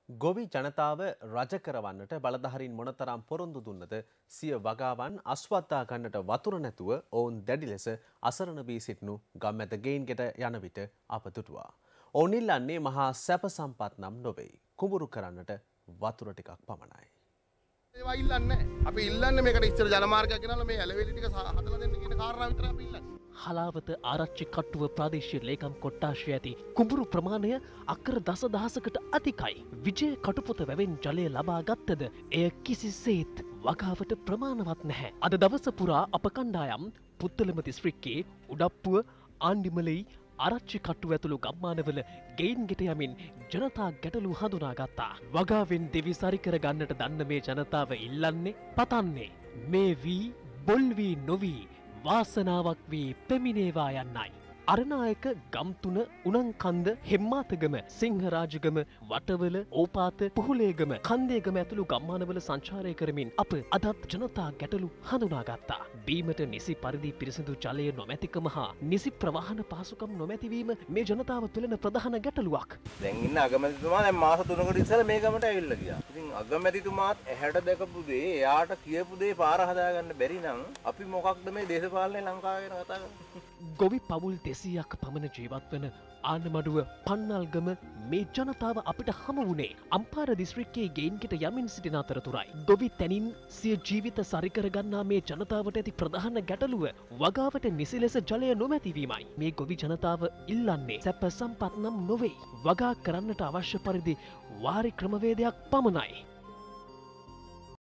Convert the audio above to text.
ගොවි ජනතාව රජ කරවන්නට බලධාරීන් මොනතරම් පොරොන්දු දුන්නද සිය වගාවන් අස්වද්දා ගන්නට වතුර නැතුව ඔවුන් දැඩි ලෙස අසරණ වී සිටිනු ගම්මැද ගෙයින්ගෙට යන විට අප දුටුවා. ඔවුන් ඉල්ලන්නේ මහා සැප සම්පත් නම් නොවේ. කුඹුරු කරන්නට වතුර ටිකක් පමණයි. ඒවා ඉල්ලන්නේ අපි ඉල්ලන්නේ මේකට ඉස්සර ජලමාර්ගයක් ගෙනල්ලා මේ ඇලවෙලි ටික හදලා දෙන්න කියන කාරණාව විතරයි අපි ඉල්ලන්නේ. හලාවත ආරච්චි කට්ටුව ප්‍රාදේශීය ලේකම් කොට්ටාශය ඇති කුඹුරු ප්‍රමාණය අක්කර දසදහසකට අධිකයි. විජය කටුපොත වැවෙන් ජලය ලබා ගත්තද එය කිසිසේත් වගාවට ප්‍රමාණවත් නැහැ. අද දවස පුරා අප කණ්ඩායම් පුත්තලම දිස්ත්‍රික්කයේ උඩප්පුව ආණ්ඩිමලෙයි ආරච්චි කට්ටුව ඇතුළු ගම්මානවල ගෙයින් ගෙට යමින් ජනතා ගැටලු හඳුනාගත්තා. වගාවෙන් දෙවි සරි කර ගන්නට දන්න මේ ජනතාව ඉල්ලන්නේ පතන්නේ මේ වී බොල් වී නොවී වාසනාවක් වී පැමිණේවා යන්නයි. අරනායක ගම්තුන උනන්කන්ද හෙම්මාතගම සිංහරාජගම වටවල ඕපාත පුහුලේගම කන්දේගම ඇතුළු ගම්මානවල සංචාරය කරමින් අප අදත් ජනතා ගැටලු හඳුනාගත්තා. බීමට නිසි පරිදි පිරිසිදු ජලය නොමැතිකම හා නිසි ප්‍රවාහන පහසුකම් නොමැතිවීම මේ ජනතාව තුළන ප්‍රධාන ගැටලුවක්. දැන් ඉන්න අගමැතිතුමා දැන් මාස 3කට ඉස්සෙල්ලා මේ ගමට ඇවිල්ලා ගියා. ඉතින් අගමැතිතුමාත් ඇහැට දැකපු දේ එයාට කියපු දේ පාර හදාගන්න බැරි නම් අපි මොකක්ද මේ දේශපාලනේ ලංකාවේ ගැන කතා කරන්නේ? ගොවි පවුල් 200ක් පමණ ජීවත් වන ආනමඩුව පන්නල්ගම මේ ජනතාව අපිට හමු වුණේ අම්පාර දිස්ත්‍රික්කයේ ගෙයින්ගෙට යමින් සිටින අතරතුරයි. ගොවි තැනින් සිය ජීවිත සරිකර ගන්නා මේ ජනතාවට ඇති ප්‍රධාන ගැටලුව වගාවට නිසි ලෙස ජලය නොමැතිවීමයි. මේ ගොවි ජනතාව ඉල්ලන්නේ සැප සම්පත් නම් නොවේ. වගා කරන්නට අවශ්‍ය පරිදි වාරි ක්‍රමවේදයක් පමණයි.